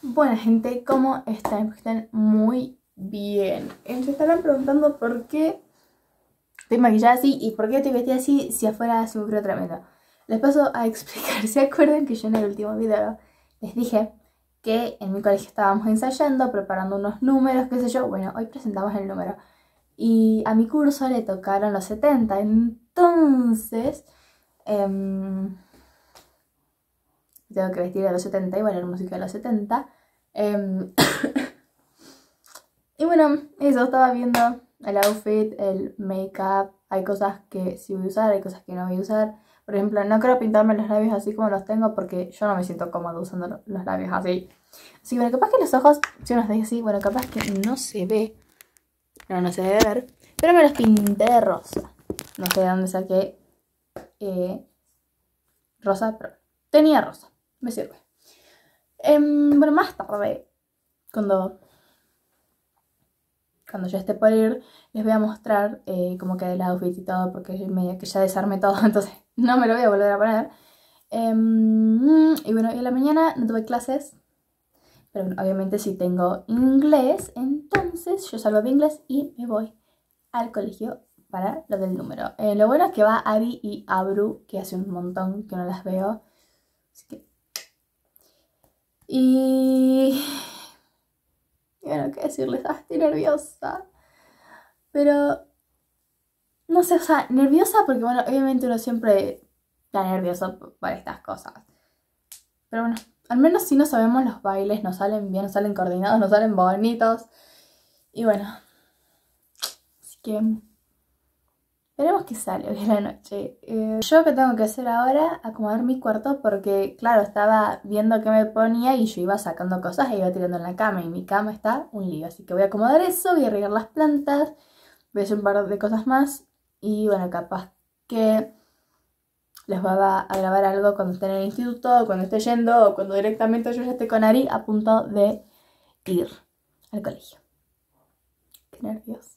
Bueno, gente, ¿cómo están? Están muy bien. Se estarán preguntando por qué estoy maquillada así y por qué estoy vestida así si afuera hace un frío tremendo. Les paso a explicar. ¿Se acuerdan que yo en el último video les dije que en mi colegio estábamos ensayando, preparando unos números, qué sé yo? Bueno, hoy presentamos el número. Y a mi curso le tocaron los 70. Entonces tengo que vestir de los 70 y bailar música de los 70. Y bueno, eso, estaba viendo el outfit, el make-up. Hay cosas que sí voy a usar, hay cosas que no voy a usar. Por ejemplo, no quiero pintarme los labios así como los tengo porque yo no me siento cómoda usando los labios así. Así que bueno, capaz que los ojos, si uno los deja así, bueno, capaz que no se ve. No se debe ver. Pero me los pinté de rosa. No sé de dónde saqué rosa, pero tenía rosa. Me sirve. Bueno, más tarde, cuando ya esté por ir, les voy a mostrar cómo queda el outfit y todo, porque medio que ya desarmé todo, entonces no me lo voy a volver a poner. Y bueno, hoy en la mañana no tuve clases, pero bueno, obviamente si tengo inglés, entonces yo salgo de inglés y me voy al colegio para lo del número. Lo bueno es que va Ari y Abru, que hace un montón que no las veo, así que... Y bueno, qué decirles, estoy nerviosa. Pero no sé, o sea, nerviosa porque bueno, obviamente uno siempre está nervioso por estas cosas. Pero bueno, al menos si no sabemos los bailes, nos salen bien, nos salen coordinados, nos salen bonitos. Y bueno, así que veremos qué sale hoy en la noche. Yo que tengo que hacer ahora, acomodar mi cuarto porque, claro, estaba viendo qué me ponía y yo iba sacando cosas e iba tirando en la cama. Y mi cama está un lío, así que voy a acomodar eso, voy a regar las plantas, voy a hacer un par de cosas más. Y bueno, capaz que les voy a grabar algo cuando esté en el instituto, o cuando esté yendo, o cuando directamente yo ya esté con Ari a punto de ir al colegio. Qué nervios.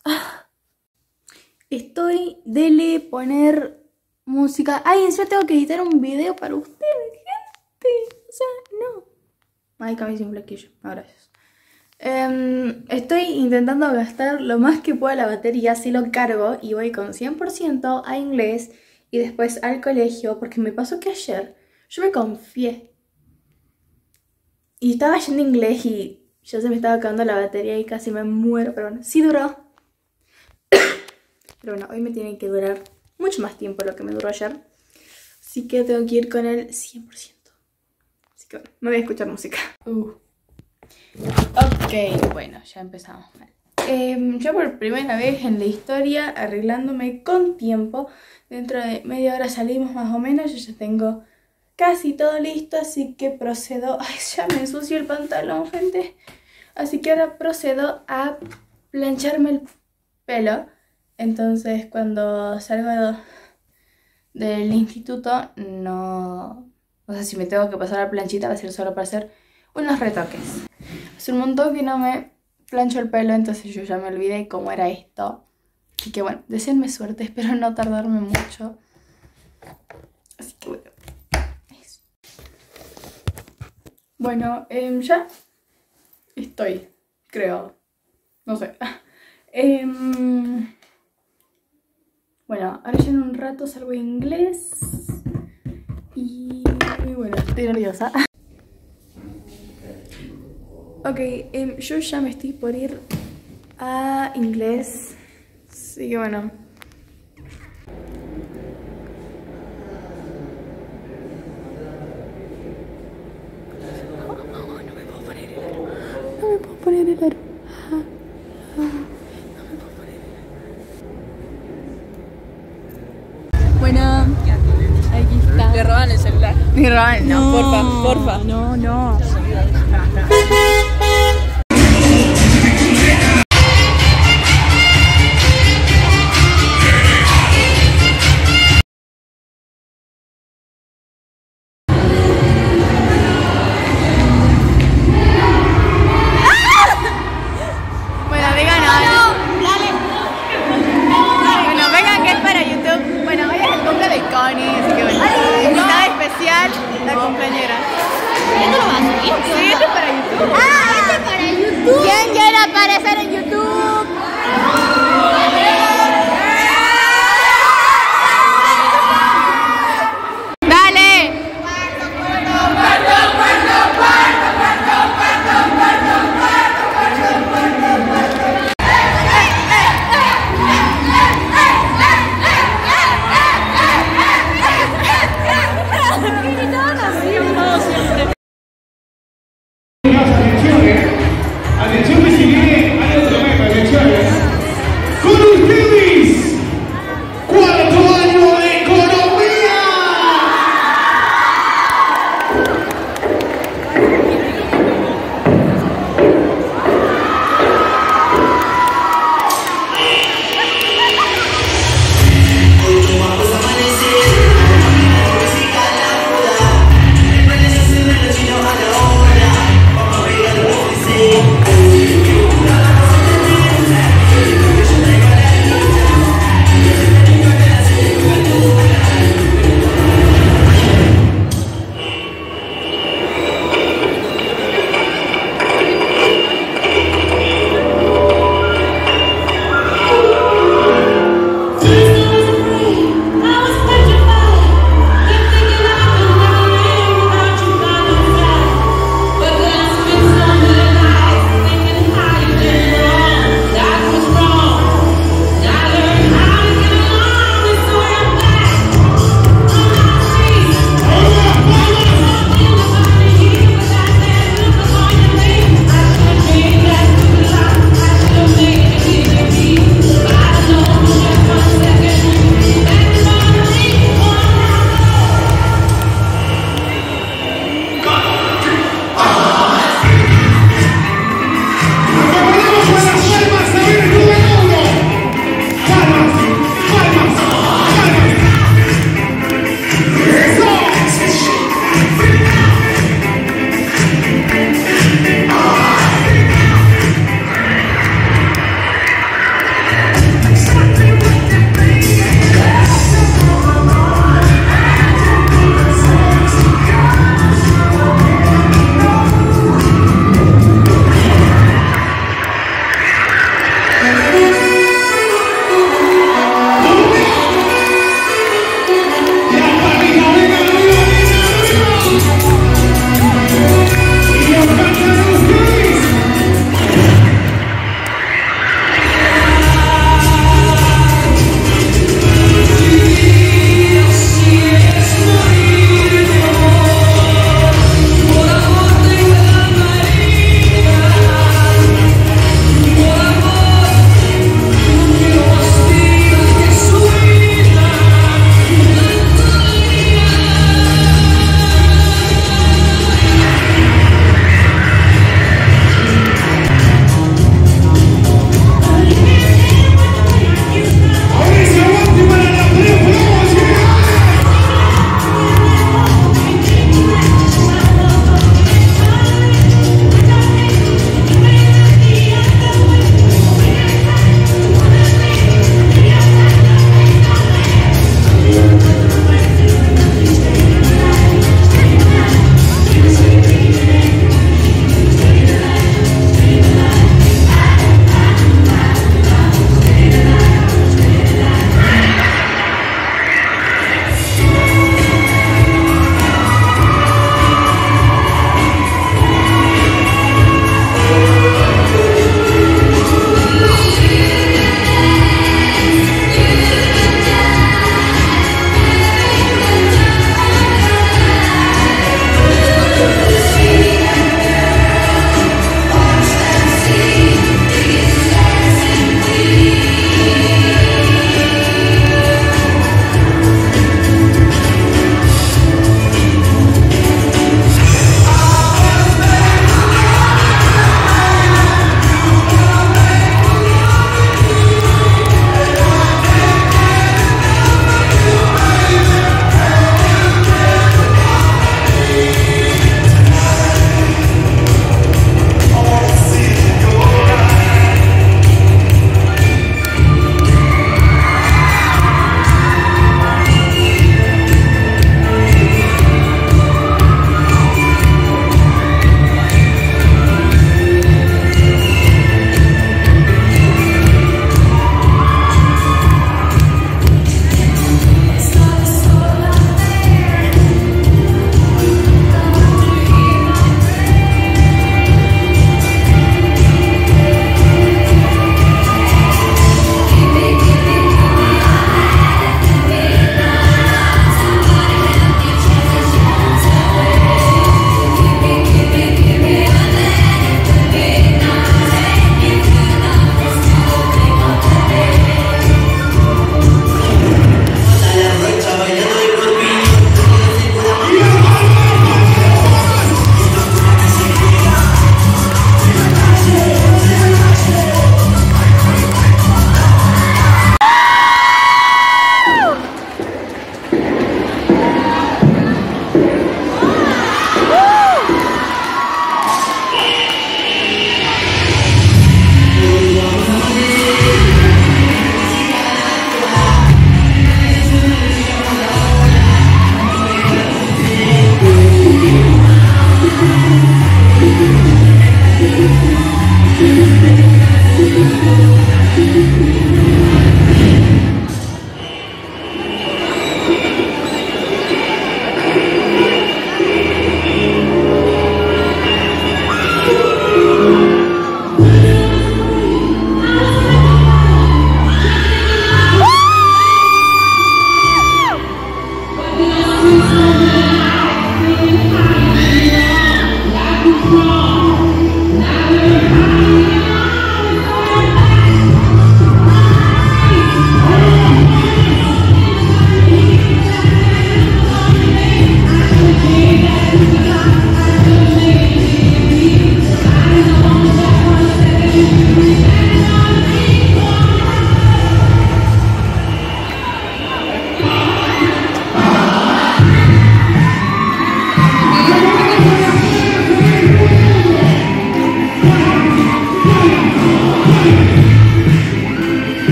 Estoy dele poner música. Ay, encima tengo que editar un video para ustedes, gente. O sea, no. Ay, cambié sin flequillo. No, gracias. Estoy intentando gastar lo más que pueda la batería, así lo cargo y voy con 100% a inglés y después al colegio, porque me pasó que ayer yo me confié y estaba yendo inglés y ya se me estaba acabando la batería y casi me muero, pero bueno, sí duró. Pero bueno, hoy me tiene que durar mucho más tiempo de lo que me duró ayer, así que tengo que ir con el 100%. Así que bueno, me voy a escuchar música. Ok, bueno, ya empezamos mal. Yo por primera vez en la historia arreglándome con tiempo. Dentro de media hora salimos más o menos. Yo ya tengo casi todo listo, así que procedo... Ay, ya me ensució el pantalón, gente. Así que ahora procedo a plancharme el pelo. Entonces cuando salgo del instituto no... O sea, si me tengo que pasar la planchita va a ser solo para hacer unos retoques. Hace un montón que no me plancho el pelo, entonces yo ya me olvidé cómo era esto. Así que bueno, deseenme suerte, espero no tardarme mucho. Así que bueno, eso. Bueno, ya estoy, creo. No sé. Bueno, ahora ya en un rato salgo a inglés. Y bueno, estoy nerviosa. Ok, yo ya me estoy por ir a inglés, así que bueno. No me puedo poner el aro. No me puedo poner el aro. No me puedo poner el aro. Bueno, aquí está. Le roban el celular. Me roban, no, porfa. No. La cumpleañera. ¿Esto lo vas a subir?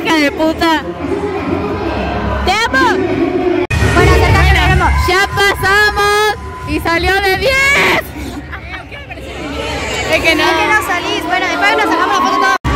hija de puta. ¡Te amo! Bueno, acércate, veremos. Ya pasamos y salió de 10. Es que no salís. Bueno, después nos sacamos la foto todos.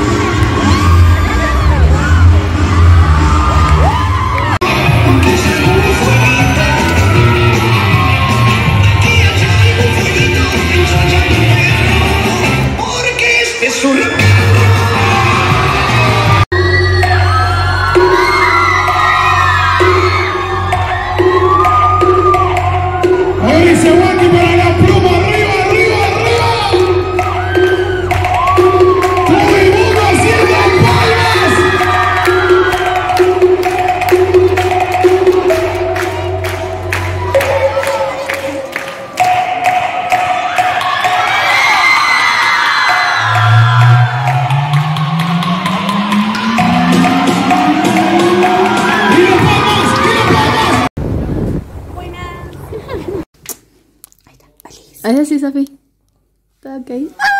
Ahora sí, Sofi. Está ok.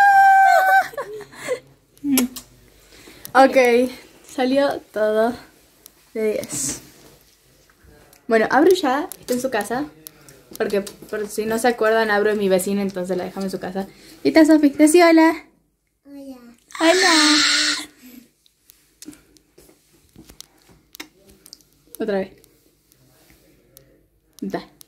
Ok, salió todo de 10. Bueno, Abru ya está en su casa. Porque por si no se acuerdan, Abru es mi vecina, entonces la dejamos en su casa. Y está Sofi. Decí hola. Hola. Hola. Otra vez. Da.